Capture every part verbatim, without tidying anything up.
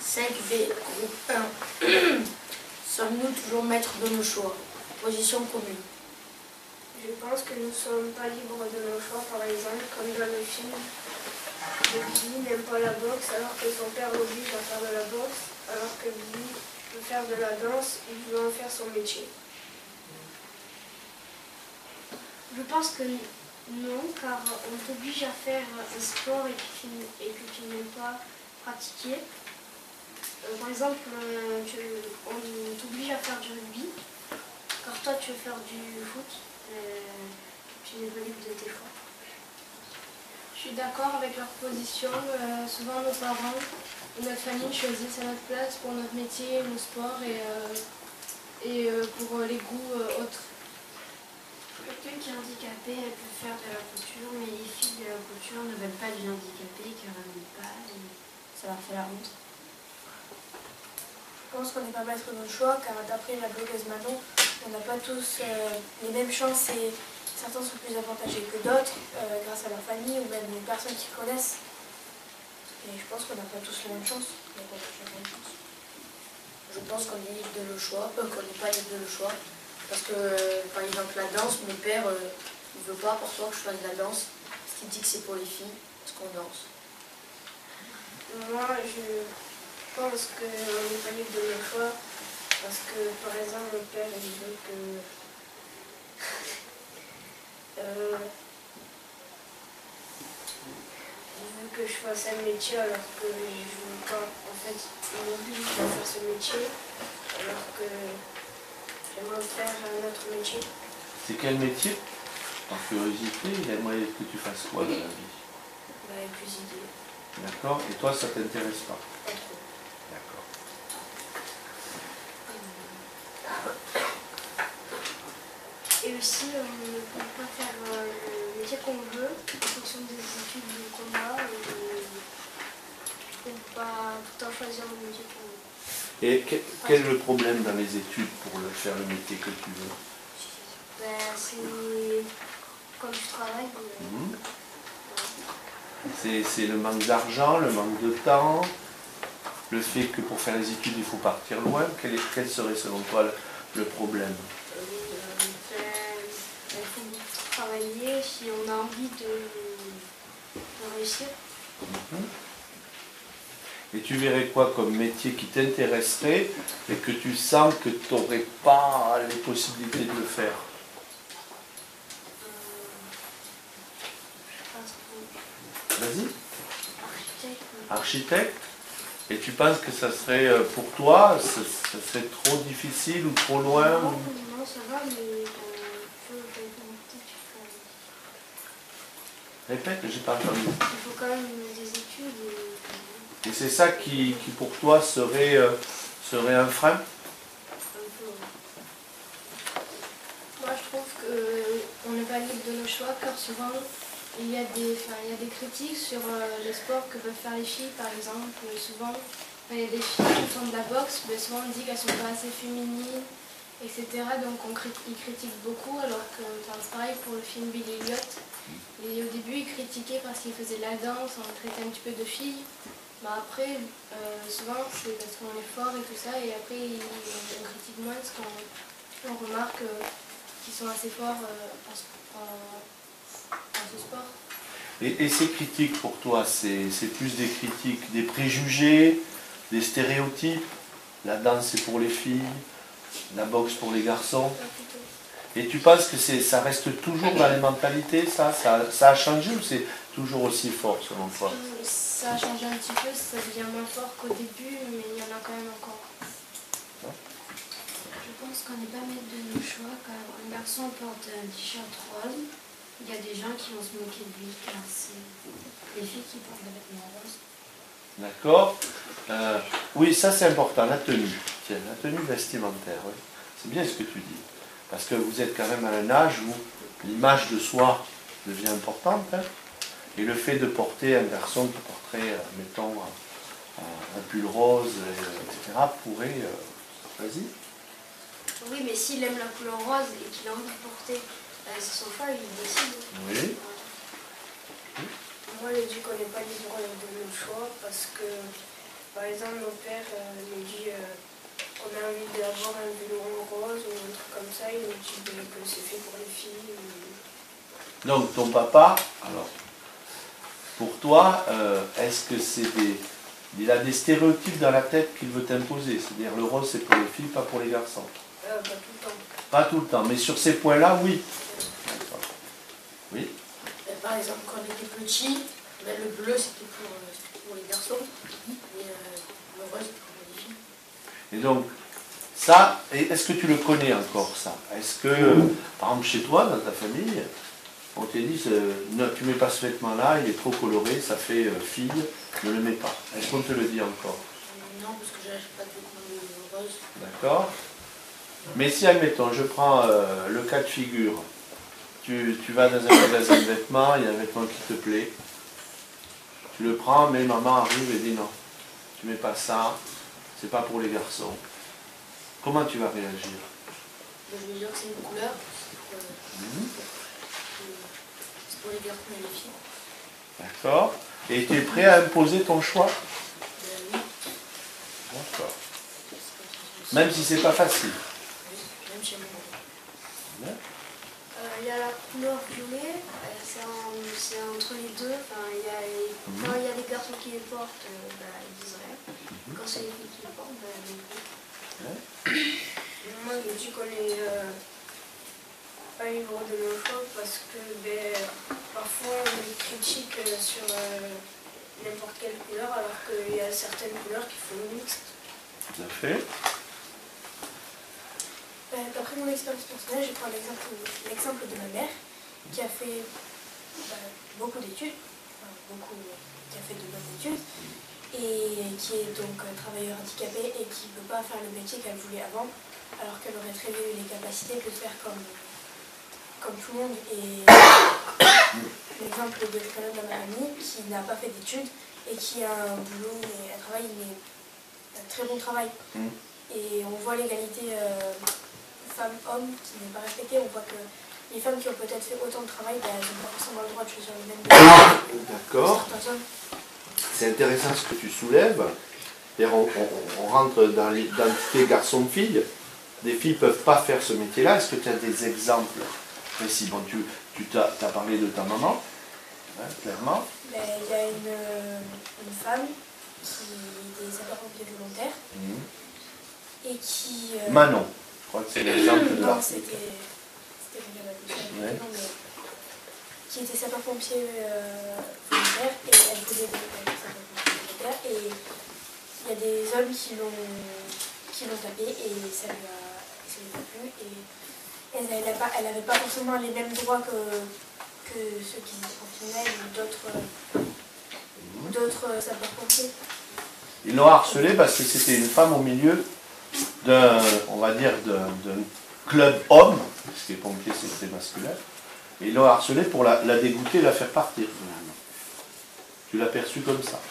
cinq B, groupe un. Sommes-nous toujours maîtres de nos choix? Position commune. Je pense que nous ne sommes pas libres de nos choix, par exemple, comme dans le film. Billy n'aime pas la boxe alors que son père l'oblige à faire de la boxe, alors que Billy veut faire de la danse, il veut en faire son métier. Je pense que non, car on t'oblige à faire un sport et que tu, et que tu n'aimes pas pratiquer. Euh, par exemple, euh, tu, on t'oblige à faire du rugby, car toi tu veux faire du foot, euh, tu n'es pas libre de tes choix. Je suis d'accord avec leur position. Euh, souvent nos parents ou notre famille choisissent à notre place pour notre métier, nos sports et, euh, et euh, pour les goûts euh, autres. Quelqu'un qui est handicapé, elle peut faire de la couture, mais les filles de la couture ne veulent pas du handicapé car elles n'aiment pas et ça leur fait la honte. Je pense qu'on n'est pas maître de nos choix car d'après la blogueuse Manon, on n'a pas tous euh, les mêmes chances et certains sont plus avantagés que d'autres euh, grâce à leur famille ou même les personnes qui connaissent. Et je pense qu'on n'a pas tous la même chance. Donc on a la même chance. Je pense qu'on est libre de nos choix, euh, qu'on n'est pas libre de nos choix. Parce que, euh, par exemple, la danse, mon père, euh, il veut pas pour toi que je fasse de la danse. Parce qu'il dit que c'est pour les filles, parce qu'on danse. Moi, je pense qu'on n'est pas libre de nos choix, parce que, par exemple, mon père, il veut que... euh, il veut que je fasse un métier alors que je ne veux pas. En fait, il m'oblige à faire ce métier, alors que... j'aimerais faire un autre métier. C'est quel métier? Par curiosité, il aimerait que tu fasses quoi dans la vie? Bah, cuisiner. D'accord. Et toi, ça t'intéresse pas? Pas trop. D'accord. Et aussi, on ne peut pas faire euh, le métier qu'on veut en fonction des études qu'on a. Et on ne peut pas tout le temps choisir le métier qu'on veut. Et que, quel est le problème dans les études pour le, faire le métier que tu veux? Ben, c'est quand tu travailles. Euh, mmh. C'est le manque d'argent, le manque de temps, le fait que pour faire les études il faut partir loin. Quel, est, quel serait selon toi le, le problème? euh, ben, il faut travailler si on a envie de, de réussir. Mmh. Et tu verrais quoi comme métier qui t'intéresserait et que tu sens que tu n'aurais pas les possibilités de le faire? Vas-y. Architecte. Architecte. Et tu penses que ça serait pour toi, ça, ça serait trop difficile ou trop loin? Non, ou... non ça va, mais euh, il faut, faut, Répète, j'ai pas entendu. il faut quand même des études. Et, Et c'est ça qui, qui pour toi serait, euh, serait un frein? Moi je trouve qu'on n'est pas libre de nos choix car souvent il y a des, enfin, il y a des critiques sur euh, les sports que peuvent faire les filles par exemple. Souvent enfin, il y a des filles qui font de la boxe, mais souvent on dit qu'elles sont pas assez féminines, et cetera. Donc on crit ils critiquent beaucoup alors que enfin, c'est pareil pour le film Billy Elliot. Et au début ils critiquaient parce qu'ils faisaient de la danse, on traitait un petit peu de filles. Bah après, euh, souvent c'est parce qu'on est fort et tout ça, et après ils, on critique moins parce qu'on remarque euh, qu'ils sont assez forts euh, en, en, en ce sport. Et, et ces critiques pour toi, c'est plus des critiques, des préjugés, des stéréotypes? La danse c'est pour les filles, la boxe pour les garçons. Et tu penses que ça reste toujours dans les mentalités, ça, ça, ça a changé ou c'est toujours aussi fort selon toi? Ça a changé un petit peu, ça devient moins fort qu'au début, mais il y en a quand même encore. Je pense qu'on n'est pas maître de nos choix car un garçon porte un t-shirt rose. Il y a des gens qui vont se moquer de lui car c'est les filles qui portent des vêtements roses. D'accord. Euh, oui, ça c'est important, la tenue. Tiens, la tenue vestimentaire, oui. C'est bien ce que tu dis. Parce que vous êtes quand même à un âge où l'image de soi devient importante. Hein, et le fait de porter un garçon qui porterait, euh, mettons, un, un pull rose, et cetera, pourrait... Euh, Vas-y. Oui, mais s'il aime la couleur rose et qu'il a envie de porter, euh, c'est son choix, il décide. Oui. Moi, je dis qu'on n'est pas libre de nos choix parce que Par exemple, mon père euh, me dit euh, qu'on a envie d'avoir un vélo rose ou un truc comme ça, il nous dit ben, que c'est fait pour les filles. Ou... Donc ton papa, alors, pour toi, euh, est-ce que c'est des... Il a des stéréotypes dans la tête qu'il veut t'imposer, c'est-à-dire le rose c'est pour les filles, pas pour les garçons? Euh, pas tout le temps. Pas tout le temps, mais sur ces points-là, oui. D'accord. Oui. Ben, par exemple, quand on était petit, ben, le bleu c'était pour, euh, c'était pour les garçons et euh, le rose c'était pour les filles. Et donc, ça, et est-ce que tu le connais encore, ça? Est-ce que, par exemple, chez toi, dans ta famille, on te dit, euh, ne, tu mets pas ce vêtement-là, il est trop coloré, ça fait euh, fille, ne le mets pas. Est-ce qu'on te le dit encore? Non, parce que je n'achète pas de vêtements de rose. D'accord. Mais si, admettons, je prends euh, le cas de figure, tu, tu vas dans un magasin de vêtements, il y a un vêtement qui te plaît, tu le prends, mais maman arrive et dit non, tu mets pas ça, c'est pas pour les garçons. Comment tu vas réagir? Ben, je vais dire que c'est une couleur, c'est pour, euh, Mmh. c'est pour les garçons et les filles. D'accord. Et tu es prêt à imposer ton choix? Ben, oui, D'accord. c'est comme ça que je Même si c'est pas facile. Oui, même chez moi. Bien. Euh, Il y a la couleur violet, euh, c'est en- c'est entre les deux. Enfin, il y a les- Mhm. Quand il y a les garçons qui les portent, euh, bah, ils disent rien. Mhm. Quand c'est les filles qui les portent, bah, ils disent rien. Moi, je dis qu'on est euh, pas libre de nos choix parce que ben, parfois on est critique euh, sur euh, n'importe quelle couleur alors qu'il y a certaines couleurs qui font mixte. Tout à fait. Euh, D'après mon expérience personnelle, je prends l'exemple l'exemple de ma mère qui a fait bah, beaucoup d'études, enfin, beaucoup, qui a fait de bonnes études, et qui est donc euh, travailleur handicapé et qui ne peut pas faire le métier qu'elle voulait avant, alors qu'elle aurait très bien eu les capacités de faire comme, comme tout le monde. Et l'exemple de quelqu'un de ma amie qui n'a pas fait d'études et qui a un boulot et un travail, mais un très bon travail. Mm. Et on voit l'égalité euh, femmes-hommes qui n'est pas respectée. On voit que les femmes qui ont peut-être fait autant de travail, ben, elles n'ont pas forcément le droit de choisir le même métier que D'accord. certains hommes. C'est intéressant ce que tu soulèves. C'est-à-dire, On, on- on rentre dans l'identité garçon-fille. Des filles ne peuvent pas faire ce métier-là. Est-ce que tu as des exemples précis? Bon, tu, tu t'as, t'as parlé de ta maman, hein, clairement. Ben, il y a une, euh, une femme qui est des sapeurs-pompiers volontaires Mhm. et qui... euh, Manon, je crois que c'est l'exemple de Non, l'article. c'était... C'était une femme Ouais. non, mais qui était sapeur-pompier euh, volontaire et elle voulait devenir sapeur-pompier volontaire et il y a des hommes qui l'ont qui l'ont tapé et ça lui a, ça lui a plu et elle n'avait pas, elle avait pas forcément les mêmes droits que, que ceux qui étaient professionnels ou d'autres Mhm. d'autres sapeurs-pompiers. Ils l'ont harcelée parce que c'était une femme au milieu d'un, on va dire, d'un, d'un club homme, parce que les pompiers c'est très masculin, et ils l'ont harcelée pour la, la dégoûter, la faire partir. Tu l'as perçu comme ça.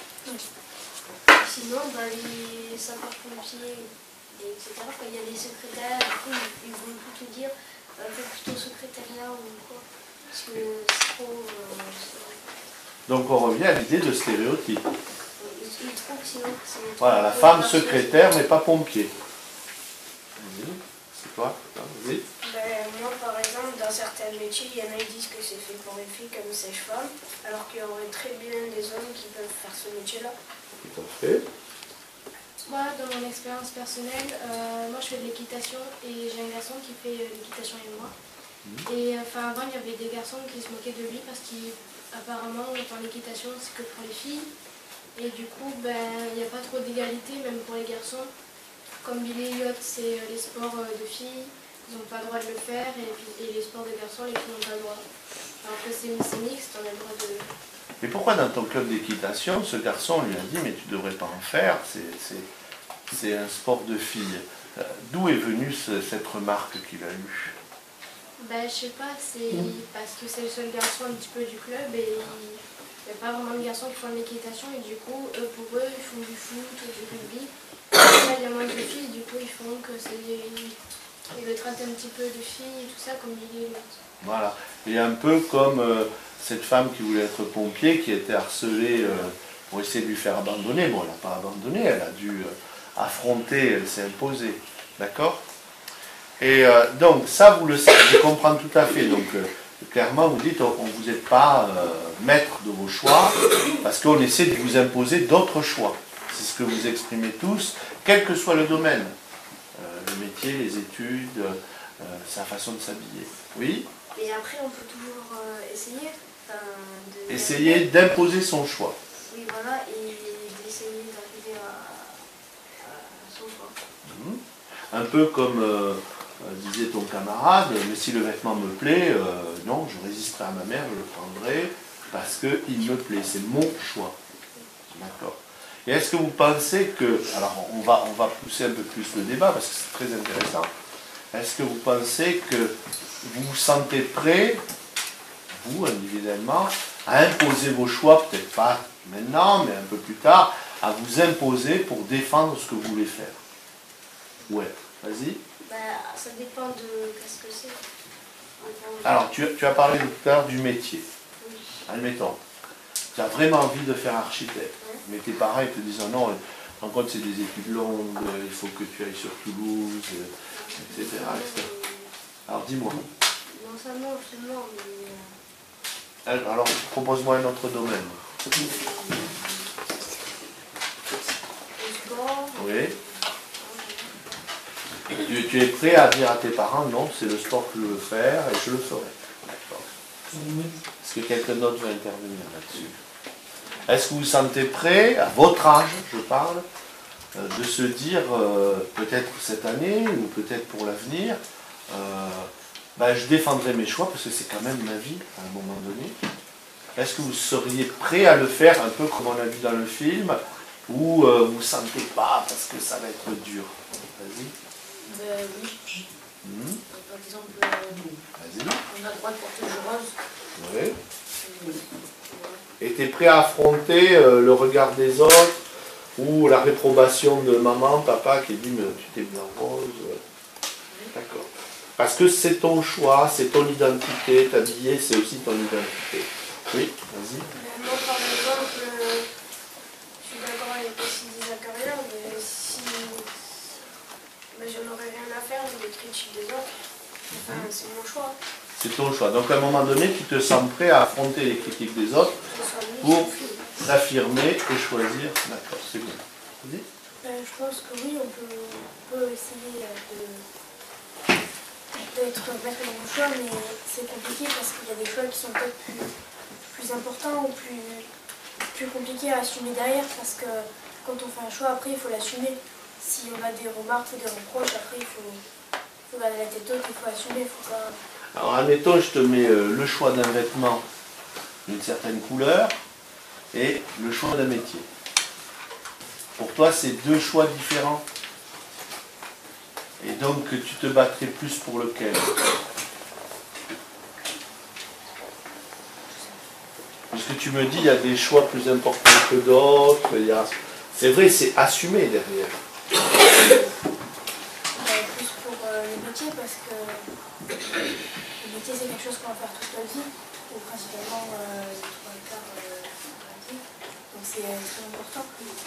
Sinon, bah, les sapeurs-pompiers, et cetera, quand il y a les secrétaires, du coup, ils, ils vont plutôt dire euh, fais plutôt secrétariat ou quoi. Parce que c'est trop. Euh, c'est- Donc on revient à l'idée de stéréotype. ils, ils trouvent sinon que c'est. Voilà, la trop femme gracieuse. secrétaire mais pas pompier. Vas-y, c'est toi, vas-y. Ben, moi, par exemple, dans certains métiers, il y en a qui disent que c'est fait pour les filles comme sage-femme, alors qu'il y aurait très bien des hommes qui peuvent faire ce métier-là. Tout à fait. Moi, dans mon expérience personnelle, euh, moi je fais de l'équitation et j'ai un garçon qui fait euh, l'équitation avec moi. Et enfin avant, il y avait des garçons qui se moquaient de lui parce qu'apparemment, dans l'équitation, c'est que pour les filles. Et du coup, ben, il n'y a pas trop d'égalité, même pour les garçons. Comme Billy Elliot, c'est euh, les sports euh, de filles, ils n'ont pas le droit de le faire. Et, puis, et les sports de garçons, les filles n'ont pas le droit. Alors que c'est c'est mixte, on a le droit de... Mais pourquoi dans ton club d'équitation, ce garçon lui a dit mais tu ne devrais pas en faire, c'est, c'est, c'est un sport de filles. Euh, D'où est venue ce- cette remarque qu'il a eue? Ben, je sais pas, c'est parce que c'est le seul garçon un petit peu du club et il n'y a pas vraiment de garçons qui font de l'équitation et du coup, eux, pour eux, ils font du foot ou du rugby. Là, il y a moins de filles, du coup, ils font que c'est... Ils le traitent un petit peu de filles et tout ça comme il est. Voilà. Et un peu comme euh, cette femme qui voulait être pompier, qui était harcelée euh, pour essayer de lui faire abandonner. Bon, elle n'a pas abandonné, elle a dû euh, affronter, elle s'est imposée. D'accord? Et euh, donc, ça, vous le savez, je comprends tout à fait. Donc, euh, clairement, vous dites, on ne vous est pas euh, maître de vos choix, parce qu'on essaie de vous imposer d'autres choix. C'est ce que vous exprimez tous, quel que soit le domaine. Euh, le métier, les études, euh, sa façon de s'habiller. Oui? Et après, on peut toujours euh, essayer euh, de... Essayer d'imposer son choix. Oui, voilà, et d'essayer d'arriver à, à son choix. Mmh. Un peu comme euh, euh, disait ton camarade, mais si le vêtement me plaît, euh, non, je résisterai à ma mère, je le prendrai parce qu'il me plaît, c'est mon choix. D'accord. Et est-ce que vous pensez que, alors on va, on va pousser un peu plus le débat parce que c'est très intéressant, est-ce que vous pensez que vous vous sentez prêt, vous individuellement, à imposer vos choix, peut-être pas maintenant, mais un peu plus tard, à vous imposer pour défendre ce que vous voulez faire? Ouais, vas-y. Bah, ça dépend de qu'est-ce que c'est. Enfin, Alors, tu, tu as parlé tout à l'heure du métier. oui. Admettons, tu as vraiment envie de faire architecte, mais tes parents ils te disent oh non, en compte c'est des études longues, il faut que tu ailles sur Toulouse, et cetera et cetera. Alors dis-moi. Non seulement, seulement, mais... euh, Alors, propose-moi un autre domaine. Le sport, Oui. Tu, tu es prêt à dire à tes parents non, c'est le sport que je veux faire et je le ferai. D'accord. Est-ce que quelqu'un d'autre veut intervenir là-dessus? Est-ce que vous vous sentez prêt, à votre âge, je parle, euh, de se dire, euh, peut-être cette année ou peut-être pour l'avenir, euh, ben, je défendrai mes choix parce que c'est quand même ma vie à un moment donné. Est-ce que vous seriez prêt à le faire un peu comme on a vu dans le film, ou euh, vous ne sentez pas parce que ça va être dur? Vas-y. Ben oui. Mmh. Par exemple, euh, Vas-y. on a le droit de porter du rose. Oui. Euh, Et tu es prêt à affronter euh, le regard des autres ou la réprobation de maman, papa qui dit mais tu t'es bien rose. D'accord. Parce que c'est ton choix, c'est ton identité, t'habiller c'est aussi ton identité. Oui, vas-y. Moi, par exemple, euh, je suis d'accord avec ce qu'il dit Zacharia, mais si ben, je n'aurais rien à faire des critiques des autres, enfin, c'est mon choix. C'est ton choix. Donc à un moment donné, tu te sens prêt à affronter les critiques des autres pour t'affirmer et choisir. D'accord, c'est bien. Vas-y. Euh, je pense que oui, on peut, on peut essayer de, d'être maître dans mon choix, mais c'est compliqué parce qu'il y a des choix qui sont peut-être plus, plus importants ou plus, plus compliqués à assumer derrière, parce que quand on fait un choix, après, il faut l'assumer. Si on a des remarques ou des reproches, après, il faut, faut garder la tête haute, il faut assumer, il faut pas... Alors admettons, je te mets euh, le choix d'un vêtement d'une certaine couleur et le choix d'un métier. Pour toi, c'est deux choix différents. Et donc, tu te battrais plus pour lequel? Puisque tu me dis, il y a des choix plus importants que d'autres. il y a- C'est vrai, c'est assumé derrière. Euh, plus pour euh, le métier, parce que le métier, c'est quelque chose qu'on va faire toute notre vie, ou principalement euh, les trois quarts euh, de la vie. Donc c'est euh, très important.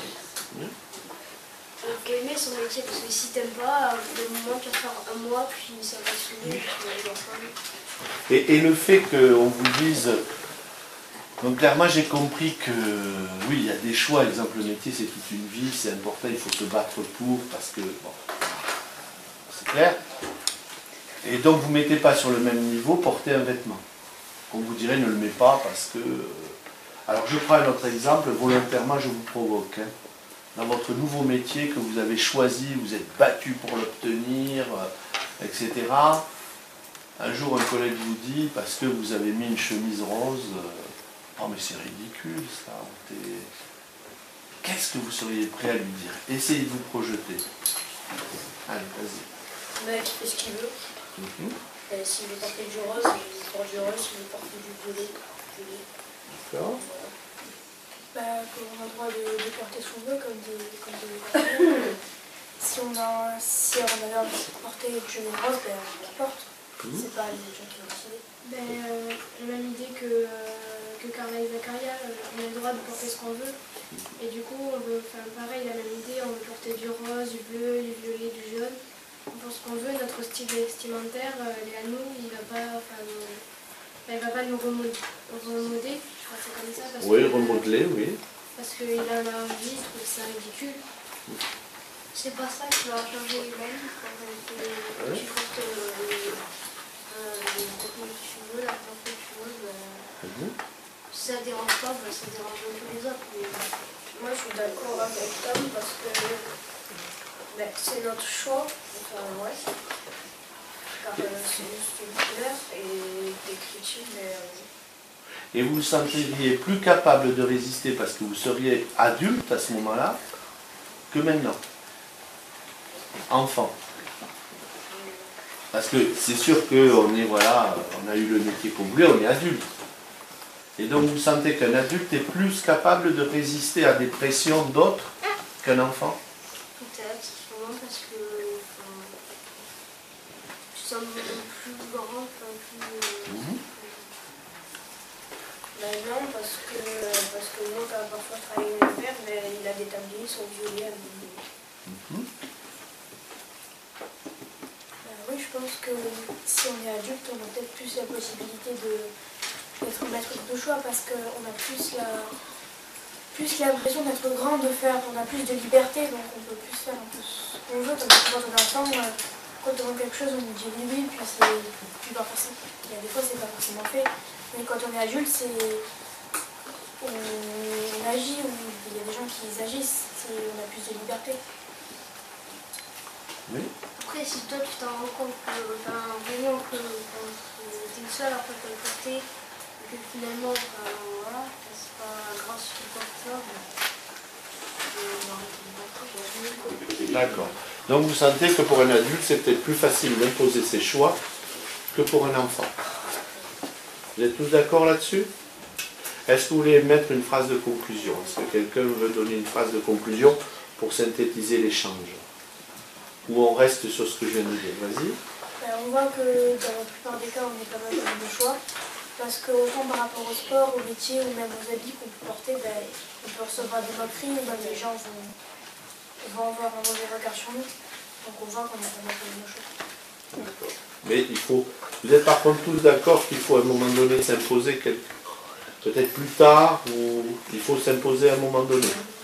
il faut aimer son métier, parce que si t'aimes pas, au moment tu vas faire un mois, puis ça va se soulever, puis tu vas faire. Et, et le fait qu'on vous dise... Donc clairement, j'ai compris que oui, il y a des choix. Exemple, le métier, c'est toute une vie, c'est important, il faut se battre pour, parce que, bon, c'est clair. Et donc, vous ne mettez pas sur le même niveau porter un vêtement. On vous dirait, ne le mets pas parce que... Alors, je prends un autre exemple, volontairement, je vous provoque. Hein. Dans votre nouveau métier que vous avez choisi, vous êtes battu pour l'obtenir, euh, et cetera. Un jour, un collègue vous dit, parce que vous avez mis une chemise rose, euh, oh mais c'est ridicule ça. Qu'est-ce que vous seriez prêt à lui dire? Essayez de vous projeter. Allez, vas-y. Le mec il fait ce qu'il veut. Mm-hmm. Et s'il veut porter du rose, il porte du rose. S'il veut porter du violet, violet. D'accord. Voilà. Bah, qu'on a le droit de, de porter ce qu'on veut, comme des, comme des personnes. Si on a, si on avait envie de porter une chemise rose, ben on la porte. Mmh. C'est pas les gens qui vont décider. Ben, euh, j'ai la même idée que, euh, que Carla et Zacharia, on a le droit de porter ce qu'on veut. Et du coup, on veut faire pareil, la même idée, on veut porter du rose, du bleu, du violet, du jaune. On pense qu'on veut, notre style vestimentaire, euh, il est à nous, il ne va pas, enfin, nous, enfin, il va pas nous remodeler, remodeler, je crois que c'est comme ça. Parce Oui, que, remodeler, oui. Parce qu'il a envie, il trouve ça ridicule. C'est pas ça qui va changer les mêmes. Ouais. Tu portes euh, euh, les vêtements que tu veux, la couleur que tu veux. Bah, Mhm. si ça dérange pas, bah, ça dérange un peu les autres. Mais Moi, je suis d'accord avec Tom parce que ben, c'est notre choix. Enfin, ouais. Car euh, c'est juste une couleur et des critiques, mais. Euh, Et vous vous sentiriez plus capable de résister parce que vous seriez adulte à ce moment-là que maintenant. Enfant. Parce que c'est sûr qu'on est, voilà, on a eu le métier qu'on voulait, on est adulte. Et donc vous sentez qu'un adulte est plus capable de résister à des pressions d'autres qu'un enfant? Peut-être, sûrement parce que enfin, tu sens plus grand, enfin, plus. Euh, Mhm. ben non, parce que, parce que moi, quand parfois je travaille avec mon père, ben, il a des tabliers, son violet avec des. Mhm. Ben oui, je pense que si on est adulte, on a peut-être plus la possibilité de. d'être maître de choix parce qu'on a plus la plus l'impression d'être grand, de faire, on a plus de liberté, donc on peut plus faire un peu ce qu'on veut. Parce que quand on est enfant, quand on demande quelque chose, on nous dit oui, oui, puis c'est puis pas forcément. Il y a des fois, c'est pas forcément fait. Mais quand on est adulte, c'est on, on agit, on, il y a des gens qui agissent, on a plus de liberté. Oui. Après, si toi tu t'en rends compte que, enfin, vraiment que tu es seule à faire le porter, et que finalement, enfin, voilà, c'est pas grave si tu portes ça, mais D'accord. Donc vous sentez que pour un adulte, c'est peut-être plus facile d'imposer ses choix que pour un enfant. Vous êtes tous d'accord là-dessus? Est-ce que vous voulez mettre une phrase de conclusion? Est-ce que quelqu'un veut donner une phrase de conclusion pour synthétiser l'échange? Ou on reste sur ce que je viens de dire? Vas-y. Ben, on voit que dans la plupart des cas, on n'est pas mal de choix. Parce que autant par rapport au sport, au métier ou même aux habits qu'on peut porter, ben, on peut recevoir des moqueries ou même les gens vont, vont avoir un mauvais regard sur nous. Donc on voit qu'on a pas mal de choix. D'accord. Mais il faut. Vous êtes par contre tous d'accord qu'il faut à un moment donné s'imposer quelque... peut-être plus tard, ou il faut s'imposer à un moment donné.